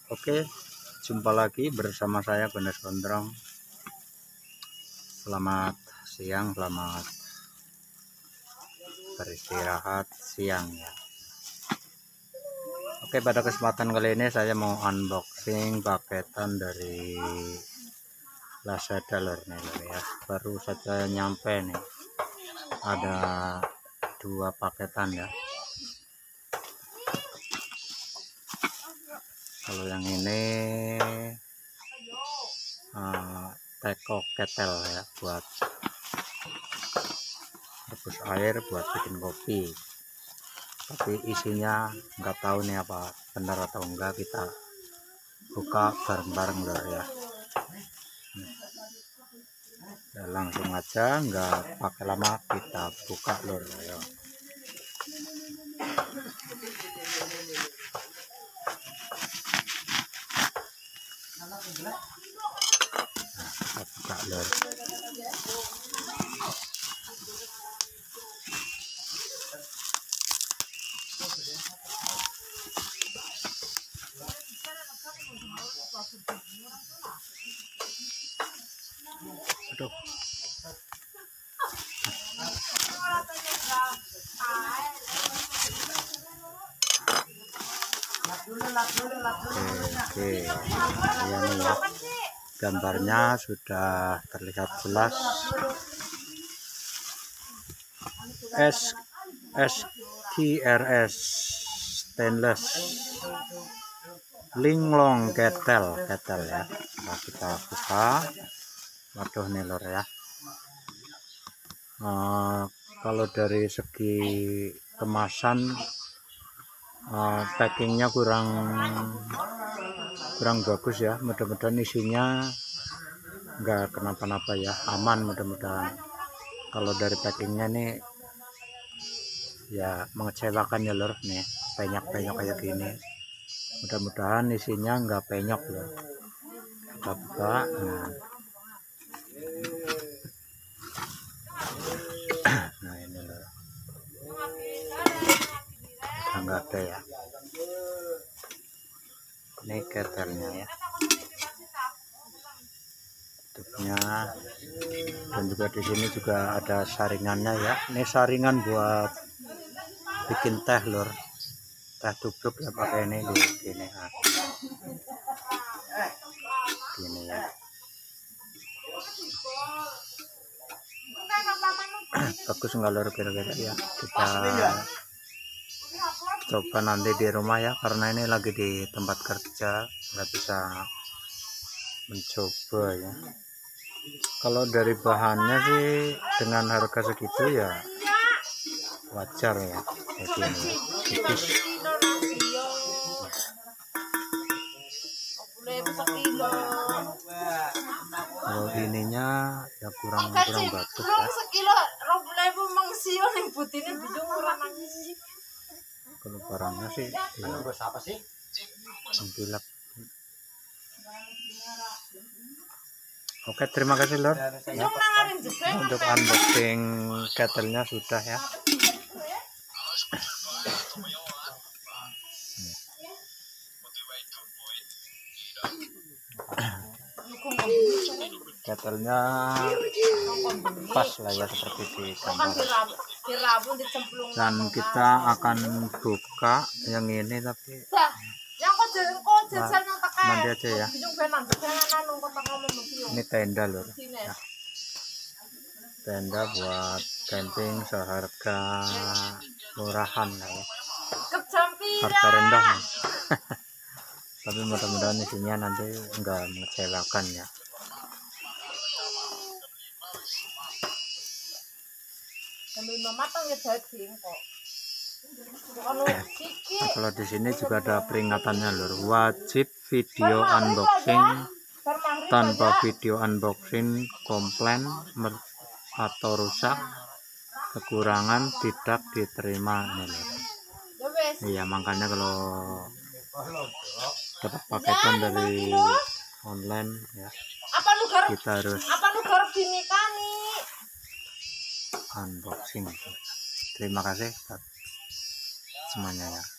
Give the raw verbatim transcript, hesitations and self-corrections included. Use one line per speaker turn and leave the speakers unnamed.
Oke, jumpa lagi bersama saya Benes Gondrong. Selamat siang, selamat beristirahat siang ya. Oke, pada kesempatan kali ini saya mau unboxing paketan dari Lazada lor nih lor ya. Baru saja nyampe nih. Ada dua paketan ya. Kalau yang ini uh, teko ketel ya, buat rebus air, buat bikin kopi. Tapi isinya nggak tahu nih apa benar atau enggak, kita buka bareng-bareng lor ya. Ya langsung aja, nggak pakai lama, kita buka lor ya. Nah, kita buka lor. Aduh. Oke, oke. Ya nih ya. Gambarnya sudah terlihat jelas. S S Q R S stainless linglong ketel ketel ya. Nah, kita buka. Waduh nih lor ya. Uh, kalau dari segi kemasan, uh, packingnya kurang kurang bagus ya. Mudah-mudahan isinya nggak kenapa-napa ya, aman mudah-mudahan. Kalau dari packingnya nih ya mengecewakan ya lor nih, penyok-penyok kayak gini. Mudah-mudahan isinya nggak penyok lor. Kita buka. Nah. Nah ini loh, nggak ada ya, ini ketelnya ya, tutupnya, dan juga di sini juga ada saringannya ya. Ini saringan buat bikin teh lor, teh tubruk ya, pakai ini di sini. Nah, gini ya. Bagus nggak lor kira-kira ya, kita coba nanti di rumah ya, karena ini lagi di tempat kerja, nggak bisa mencoba ya. Kalau dari bahannya sih dengan harga segitu ya wajar ya, jadi ini tipis. Kalau ininya ya kurang kurang bagus ya. Kalau barangnya sih ya, oke, terima kasih lor ya. Untuk unboxing ketelnya sudah ya. Ketelnya pas lah ya, seperti di gambar. Dan kita akan buka yang ini, tapi nah, nanti aja ya. Ini tenda lor ya. Tenda buat camping seharga murahan lah ya, harga rendah nih. Tapi mudah-mudahan isinya nanti enggak mengecewakan ya. Nah, kalau di sini juga ada peringatannya lor, wajib video unboxing. Tanpa video unboxing komplain atau rusak, kekurangan tidak diterima nih lor. Iya, makanya kalau dapat paketan dari online ya, kita harus unboxing. Terima kasih semuanya ya.